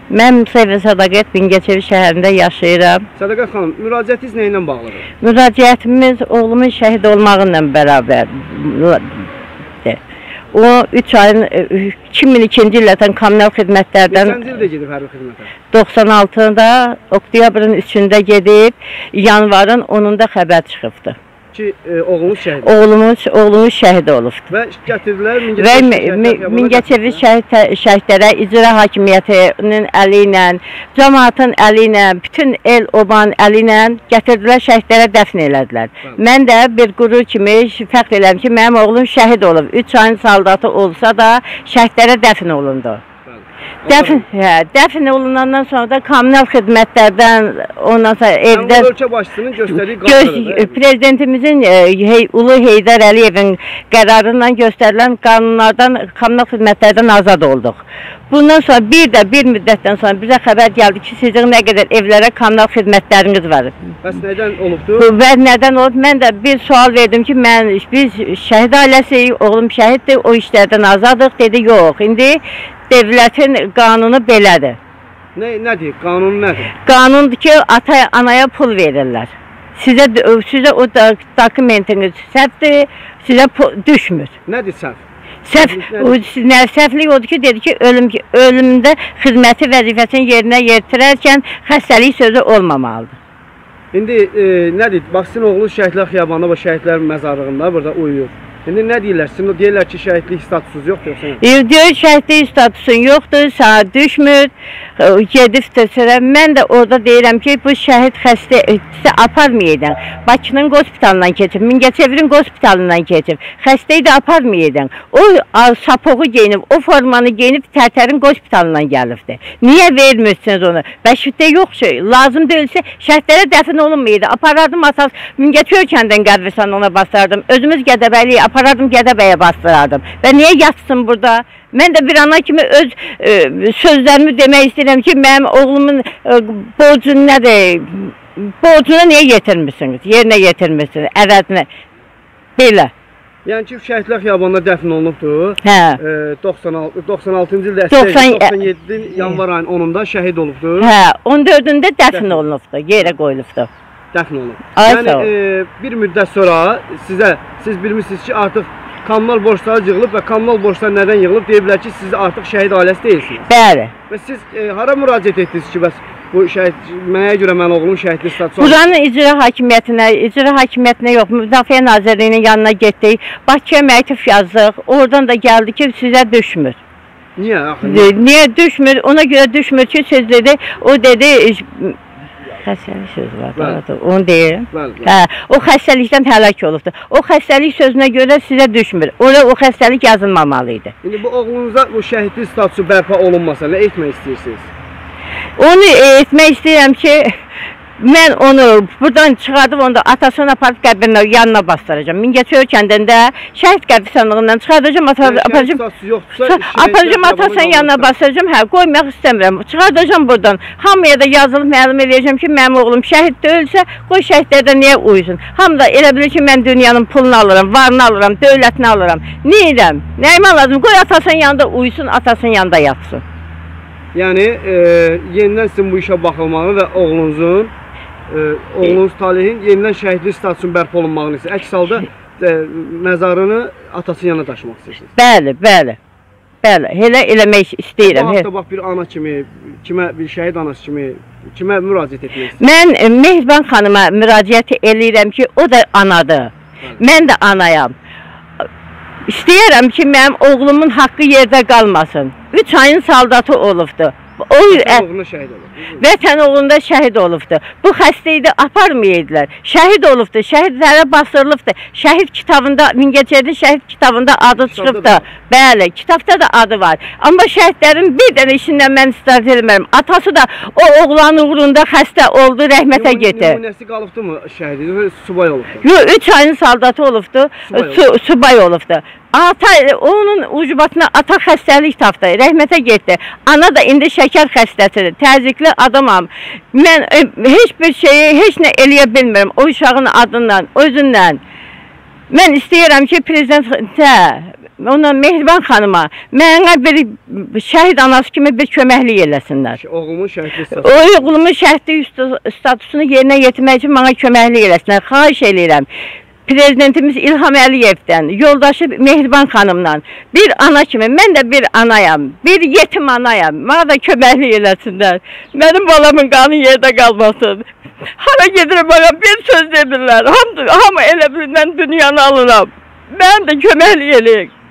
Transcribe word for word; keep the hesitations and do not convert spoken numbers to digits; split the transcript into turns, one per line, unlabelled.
Mən Müsayev Sədaqət Mingəçevir şəhərində yaşayıram.
Sədaqət xanım, müraciətiniz nə ilə bağlıdır?
Müraciətimiz oğlumun şəhid olmağıyla bərabər. O üç ayın iki min ikinci ildən kommunal xidmətlərdən
Neçənci ildə gedib hərbi xidmətə?
doxsan altıda oktyabrın üçündə gedib, yanvarın onunda xəbər çıxıbdı.
Ki, e, oğlunuz şəhid.
Oğlumuz, oğlumuz şəhid olubdur.
Və gətirdilər
Və Mingəçevir şəhidlərə icra hakimiyyətinin əli ilə, cəmaatın əli ilə, bütün el oban əli ilə gətirdilər, şəhidlərə dəfn elədilər. Bəli. Mən də bir qürur kimi fəxr edirəm ki, mənim oğlum şəhid olub. üç ayın saldatı olsa da şəhidlərə dəfn olundu. Dəfn, hə, dəfn olunandan sonra da kommunal xidmətlərdən, ondan sonra evdən...
Yəni, ölkə başçısının göstərdiyi qanunlardır.
Prezidentimizin e, hey, Ulu Heydər Əliyevin qərarından göstərilən qanunlardan, kommunal xidmətlərdən azad olduq. Bundan sonra bir də bir müddətdən sonra bizə xəbər gəldi ki, sizin nə qədər evlərə kommunal xidmətləriniz var.
Bəs nədən olubdur?
Və nədən olub? Mən də bir sual verdim ki, mən, biz şəhid ailəsiyik, oğlum şəhiddir, o işlərdən azadıq. Dedi, yox, indi devlətin qanunu belədir.
Nə, nədir? Qanun nədir?
Qanundur ki, ata, anaya pul verirlər. Sizə, sizə o dokumentiniz səhvdir, sizə düşmür.
Nədir səhv?
Səhv, səhvlik odur ki, dedi ki, ölüm, ölümdə xidməti vəzifəsini yerinə yetirərkən xəstəlik sözü olmamalıdır.
İndi e, nədir? Bax, sizin oğlunuz Şəhidlər Xiyabanında və Şəhidlərin məzarlığında burada uyuyur. İndi nə deyirlər? Sizin deyirlər ki, şəhidlik statusunuz yoxdur yoxsa nə?
Deyir, şəhidlik statusun yoxdur, sana düşmür, gedib təsirə. Mən də orada deyirəm ki, bu şəhid xəstə aparmayıdan, Bakının qospitalından keçib, Mingəçevirin qospitalından keçib, xəstəyi də aparmayıdan. O sapoğu geyinib, o formanı geyinib Tərtərin qospitalından gəlibdir. Niyə vermirsiniz onu? Bəşirdə yox şey, lazım deyilsə şəhidlərə dəfn olunmayıdı. Aparardım asas, Mingəçevir kəndən Qədvirsan ona basardım. Özümüz Gədəbəyliyi aparardım, Gədəbəyə bastırardım. Və niyə yatsın burada? Mən də bir ana kimi öz e, sözlərimi demək istəyirəm ki, mənim oğlumun e, borcu nədir? Borcunu niyə yetirmişsiniz? Yerinə yetirmişsiniz, əvəzinə. Belə.
Yəni ki, Şəhidlər Xiyabanında dəfn olunubdur.
Hə.
E, doxsan altıncı ildə doxsan yeddi yanvar ayının onunda şəhid olubdur.
Hə, on dördündə dəfn olunubdur, yerə qoyulubdur.
Dəfn olunub. Yəni e, bir müddət sonra sizə, siz bilmişsiniz ki, artıq kommunal borçları yığılıb və kommunal borçlar nədən yığılıb? Deyiblər ki, siz artıq şəhid ailəsi deyilsiniz.
Bəli.
Və siz e, hara müraciət etdiniz ki, bəs bu şəhid, mənə görə mən oğlumun şəhidlik statusu...
Buranın icra hakimiyyətinə, icra hakimiyyətinə yox, Müdafiə Nazirliyinin yanına getdik, Bakıya məktub yazdıq, oradan da gəldi ki, sizə düşmür.
Niyə? Axı,
niyə düşmür? Ona görə düşmür ki, söz dedi, o dedi... Xəstəlik sözü var, onu deyir. Hə, o xəstəlikdən həlak olubdur. O xəstəlik sözünə görə sizə düşmür. Orada o xəstəlik yazılmamalıydı.
İndi bu oğlunuza bu şəhidlik statusu bərpa olunmasa, nə etmək istəyirsiniz?
Onu etmək istəyirəm ki, mən onu buradan çıxardıb, onu da atasını aparıb qəbrinə yanına bastıracağım. Mingəçevir kəndində şəhid qəbristanlığından çıxardacağım, aparacağım atasının yanına bastıracağım, hə, qoymaq istəmirəm. Çıxardacağım buradan, hamıya da yazılıb məlum eləyəcəm ki, mənim oğlum şəhid deyilsə, qoy şəhidlərdə niyə uyusun? Hamı da elə bilir ki, mən dünyanın pulunu alıram, varını alıram, dövlətini alıram. Neyirəm? Nəyimə lazım? Qoy atasının yanında uyusun, atasının yanında yatsın.
Yəni, e, yenidən sizin bu işə baxılmağı və oğlunuzun Ee, oğlunuz Talihin yenidən şəhidlik statusunun bərpa olunmağını istəyir. Əks halda e, məzarını atasının yanına daşımaq istəyirsiniz.
Bəli, bəli. Bəli, elə eləmək istəyirəm.
Bu haqda bax bir ana kimi, kimə bir şəhid anası kimi, kimə müraciət etmək istəyir?
Mən e, Mehriban xanıma müraciət eləyirəm ki, o da anadır. Bəli. Mən də anayam. İstəyirəm ki, mənim oğlumun haqqı yerdə qalmasın. Üç ayın saldatı olubdur. O,
vətən oğlunda şəhid olub.
Vətən oğlunda şəhid olubdur. Bu xəstəyi də aparmayıdilər. Şəhid olubdur, şəhidlərə basırılıbdır. Şəhid kitabında, Mingəçevir şəhid kitabında adı çıxıbdır. Bəli, kitabda da adı var. Amma şəhidlərin bir dənə işindən mən istifadə etmirəm. Atası da o oğlanın uğrunda xəstə oldu, rəhmətə getdi.
Nümunəsi qalıbdı mı şəhid? Subay olubdur.
Yox, üç ayın saldatı olubdur, su, subay olubdur. Ata, onun ucubatına ata xəstəlik tapdı, rəhmətə getdi. Ana da indi şəkər xəstəsidir, təzyiqli adamam. Mən heç bir şeyi, heç nə eləyə bilmirəm o uşağın adından, özündən. Mən istəyirəm ki, prezidentə, ona Mehriban xanıma mənə bir şəhid anası kimi bir köməklik eləsinlər.
Oğlumun şəhidlik
statusu. O oğlumun şəhidlik statusunu yerinə yetirmək üçün mənə köməklik eləsinlər. Xahiş eləyirəm. Prezidentimiz İlham Əliyevdən, yoldaşı Mehriban xanımdan bir ana kimi, mən də bir anayam, bir yetim anayam, mənə də köməklik eləsinlər. Mənim balamın qanı yerdə qalmasın. Hara gedirəm bana bir söz demirlər, hamı elə birindən dünyanı alıram. Mən də köməklik eləyək.